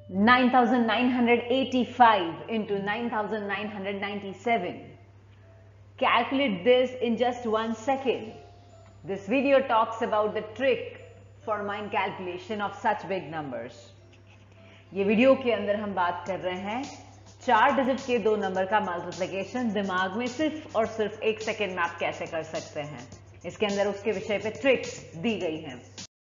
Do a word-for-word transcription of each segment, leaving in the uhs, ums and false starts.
nine thousand nine hundred eighty-five into nine thousand nine hundred ninety-seven. Calculate this in just one second. This video talks about the trick for mind calculation of such big numbers. ये video के अंदर हम बात कर रहे हैं चार digit के दो नंबर का मल्टीप्लिकेशन दिमाग में सिर्फ और सिर्फ एक सेकेंड में आप कैसे कर सकते हैं। इसके अंदर उसके विषय पे ट्रिक्स दी गई हैं।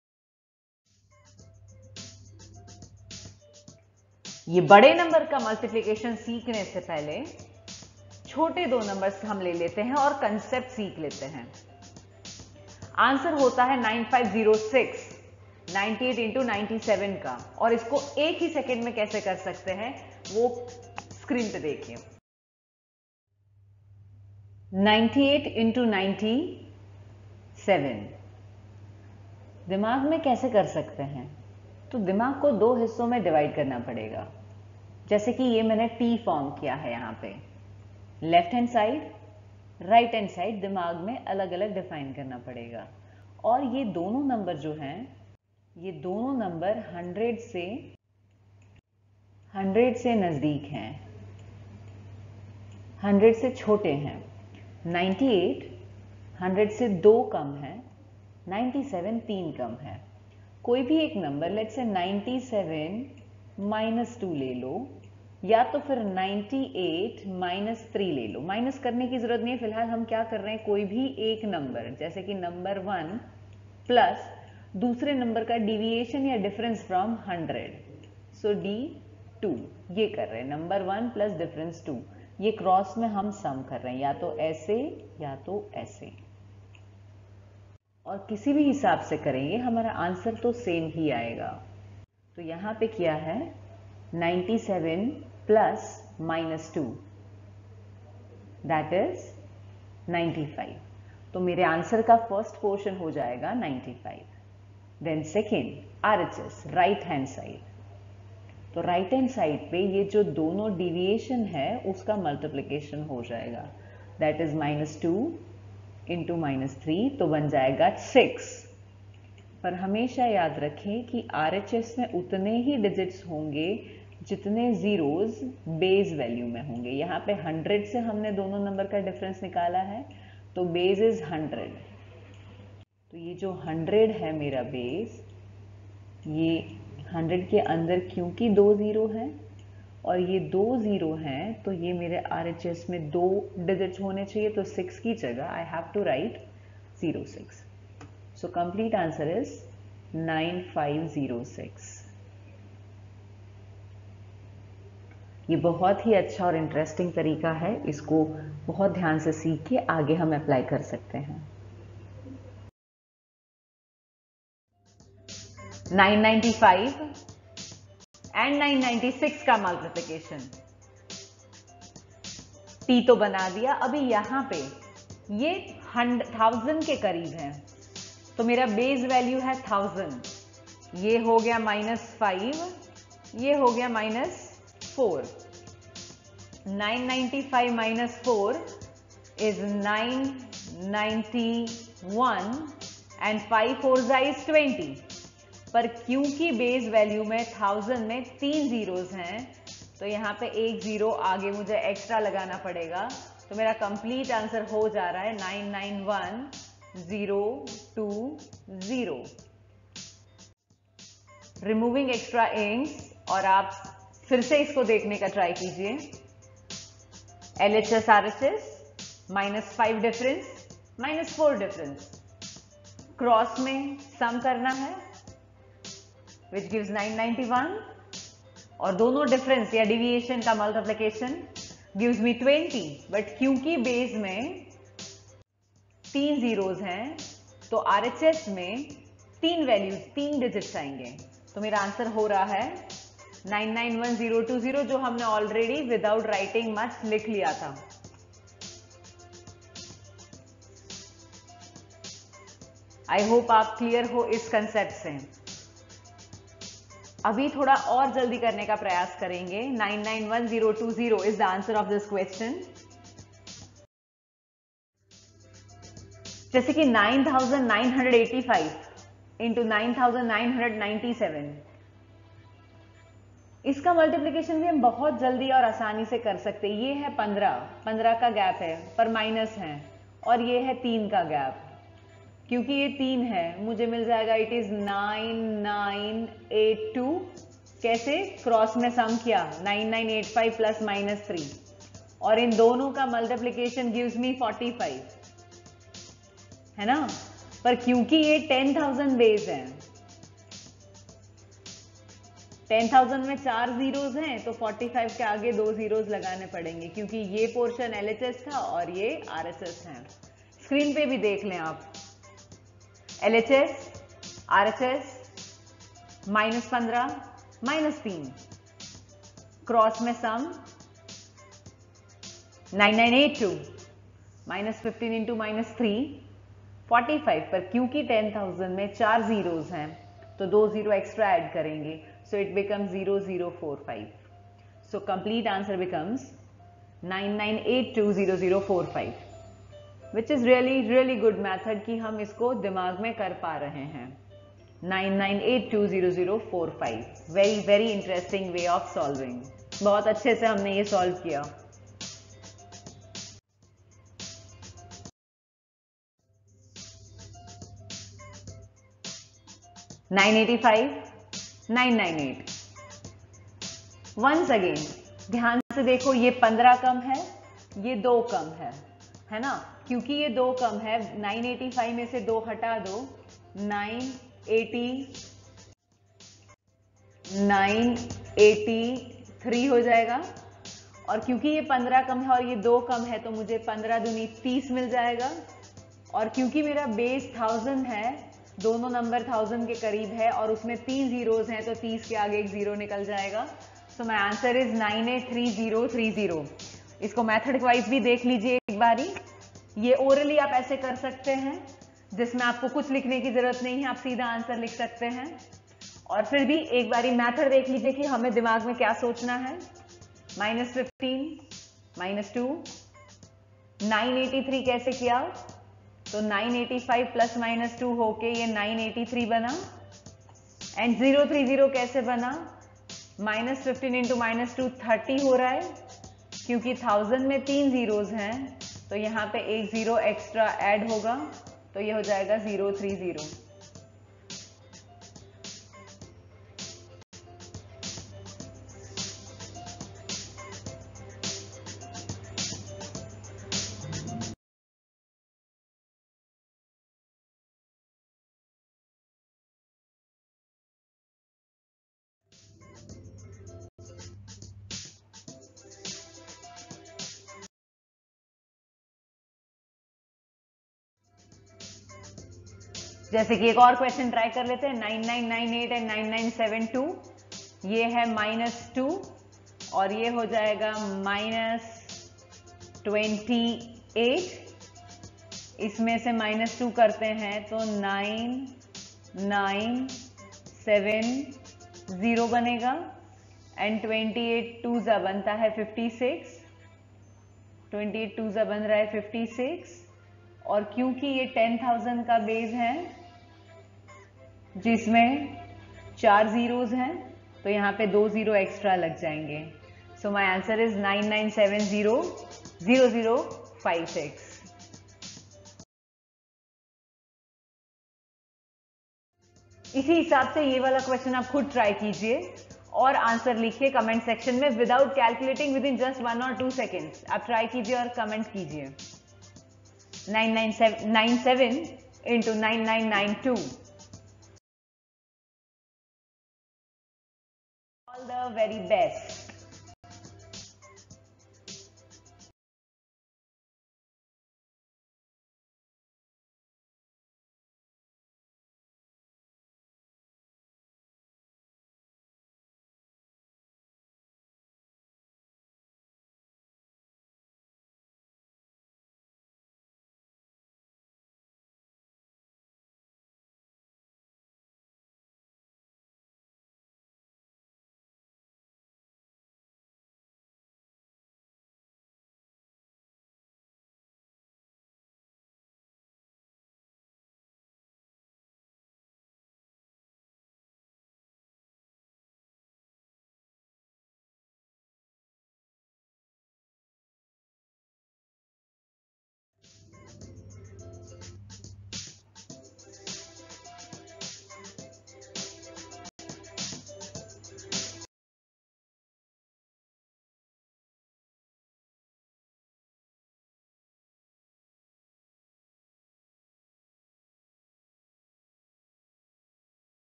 ये बड़े नंबर का मल्टीप्लिकेशन सीखने से पहले छोटे दो नंबर्स हम ले लेते हैं और कंसेप्ट सीख लेते हैं। आंसर होता है nine five zero six, ninety eight into ninety seven का, और इसको एक ही सेकेंड में कैसे कर सकते हैं वो स्क्रीन पे देखिए। Ninety eight into ninety seven दिमाग में कैसे कर सकते हैं, तो दिमाग को दो हिस्सों में डिवाइड करना पड़ेगा। जैसे कि ये मैंने टी फॉर्म किया है यहां पे, left hand side, right hand side दिमाग में अलग अलग डिफाइन करना पड़ेगा। और ये दोनों नंबर जो हैं, ये दोनों नंबर हंड्रेड से हंड्रेड से नजदीक हैं, हंड्रेड से छोटे हैं। नाइंटी एट हंड्रेड से दो कम है, नाइंटी सेवन तीन कम है। कोई भी एक number, let's say ninety seven minus two ले लो, या तो फिर नाइंटी एट माइनस थ्री ले लो। माइनस करने की जरूरत नहीं है, फिलहाल हम क्या कर रहे हैं, कोई भी एक नंबर जैसे कि नंबर वन प्लस दूसरे नंबर का डिविएशन या difference from hundred, so D two, ये कर रहे हैं। Number one plus difference two, ये क्रॉस में हम सम कर रहे हैं, या तो ऐसे या तो ऐसे, और किसी भी हिसाब से करेंगे हमारा आंसर तो सेम ही आएगा। तो यहां पे क्या है, ninety seven plus minus two, that is ninety five. तो मेरे आंसर का फर्स्ट पोर्शन हो जाएगा ninety five. Then second RHS, right hand side. तो राइट हैंड साइड पे ये जो दोनों डिविएशन है उसका मल्टीप्लिकेशन हो जाएगा, that is minus two into minus three, तो बन जाएगा सिक्स। पर हमेशा याद रखें कि आरएचएस में उतने ही डिजिट्स होंगे जितने जीरोस बेस वैल्यू में होंगे। यहाँ पे हंड्रेड से हमने दोनों नंबर का डिफरेंस निकाला है, तो बेस इज हंड्रेड। तो ये जो हंड्रेड है मेरा बेस, ये हंड्रेड के अंदर क्योंकि दो जीरो है और ये दो जीरो हैं, तो ये मेरे आरएचएस में दो डिजिट्स होने चाहिए। तो सिक्स की जगह I have to write zero six. So complete answer is nine five zero six. ये बहुत ही अच्छा और इंटरेस्टिंग तरीका है, इसको बहुत ध्यान से सीख के आगे हम अप्लाई कर सकते हैं। Nine ninety five and nine ninety six का मल्टीप्लिकेशन टी तो बना दिया। अभी यहां पे ये थाउजेंड के करीब है, तो मेरा बेस वैल्यू है थाउजेंड। ये हो गया माइनस फाइव, ये हो गया minus four. Nine ninety five minus four is nine ninety one and five four is twenty. पर क्योंकि बेस वैल्यू में थाउजेंड में तीन जीरोस हैं, तो यहां पे एक जीरो आगे मुझे एक्स्ट्रा लगाना पड़ेगा। तो मेरा कंप्लीट आंसर हो जा रहा है nine nine one zero two zero. Removing extra inks, और आप फिर से इसको देखने का ट्राई कीजिए। LHS RHS, minus five difference, minus four difference, cross में सम करना है which gives nine ninety one, और दोनों डिफरेंस या डिविएशन का multiplication gives me twenty. But क्योंकि बेस में तीन जीरोस हैं, तो आरएचएस में तीन वैल्यूज, तीन डिजिट्स आएंगे। तो मेरा आंसर हो रहा है nine nine one zero two zero, जो हमने ऑलरेडी विदाउट राइटिंग मच लिख लिया था। आई होप आप क्लियर हो इस कंसेप्ट से। अभी थोड़ा और जल्दी करने का प्रयास करेंगे। Nine nine one zero two zero is the answer of this question. जैसे कि nine thousand nine hundred eighty five into nine thousand nine hundred ninety seven, इसका मल्टीप्लिकेशन भी हम बहुत जल्दी और आसानी से कर सकते हैं। ये है पंद्रह, पंद्रह का गैप है पर माइनस है, और ये है तीन का गैप। क्योंकि ये तीन है मुझे मिल जाएगा it is nine nine eight two. कैसे? क्रॉस में सम किया, nine nine eight five plus minus three, और इन दोनों का multiplication gives me forty five, है ना। पर क्योंकि ये टेन थाउजेंड बेस है, टेन थाउजेंड में चार जीरोज हैं तो फोर्टी फाइव के आगे दो जीरोज लगाने पड़ेंगे, क्योंकि ये पोर्शन एल एच एस था और ये आर एस एस है। स्क्रीन पे भी देख लें आप, L H S, R H S, minus पंद्रह माइनस तीन, क्रॉस में sum nine nine eight two minus fifteen into minus three, forty five. पर क्योंकि टेन थाउजेंड में चार जीरोज हैं तो दो जीरो एक्स्ट्रा ऐड करेंगे, so it becomes zero zero four five. So complete answer becomes nine nine eight two zero zero four five, which is really really good method कि हम इसको दिमाग में कर पा रहे हैं। nine nine eight two zero zero four five, very very interesting way of solving। बहुत अच्छे से हमने ये सॉल्व किया। nine eighty-five, nine ninety-eight। Once again ध्यान से देखो, ये पंद्रह कम है, ये दो कम है, है ना। क्योंकि ये दो कम है, नाइन एटी फाइव में से दो हटा दो, nine eighty nine eighty three हो जाएगा। और क्योंकि ये पंद्रह कम है और ये दो कम है तो मुझे पंद्रह दूनी तीस मिल जाएगा। और क्योंकि मेरा बेस थाउजेंड है, दोनों नंबर थाउजेंड के करीब है और उसमें तीन जीरोज हैं तो तीस के आगे एक जीरो निकल जाएगा। So my answer is nine eight three zero three zero. इसको मेथड वाइज भी देख लीजिए एक बारी। ये ओरली आप ऐसे कर सकते हैं जिसमें आपको कुछ लिखने की जरूरत नहीं है, आप सीधा आंसर लिख सकते हैं। और फिर भी एक बारी मेथड देख लीजिए कि हमें दिमाग में क्या सोचना है। Minus fifteen minus two, nine eighty three कैसे किया, तो nine eighty five plus minus two होके ये नाइन एटी थ्री बना। एंड जीरो थ्री जीरो कैसे बना, minus fifteen into minus two thirty हो रहा है। क्योंकि थाउजेंड में तीन जीरोज हैं तो यहाँ पे एक जीरो एक्स्ट्रा ऐड होगा, तो ये हो जाएगा जीरो थ्री जीरो। जैसे कि एक और क्वेश्चन ट्राई कर लेते हैं, nine nine nine eight and nine nine seven two. ये है माइनस टू और ये हो जाएगा माइनस ट्वेंटी एट। इसमें से माइनस टू करते हैं तो नाइन नाइन सेवन जीरो बनेगा। एंड ट्वेंटी एट टू जा बनता है fifty six, twenty eight two जा बन रहा है फिफ्टी सिक्स। और क्योंकि ये टेन थाउजेंड का बेस है जिसमें चार जीरोज हैं तो यहाँ पे दो जीरो एक्स्ट्रा लग जाएंगे। So my answer is nine nine seven zero zero zero five six. इसी हिसाब से ये वाला क्वेश्चन आप खुद ट्राई कीजिए और आंसर लिखिए कमेंट सेक्शन में without calculating, within just one और टू सेकेंड्स। आप ट्राई कीजिए और कमेंट कीजिए। Nine nine seven into nine nine nine two. All the very best.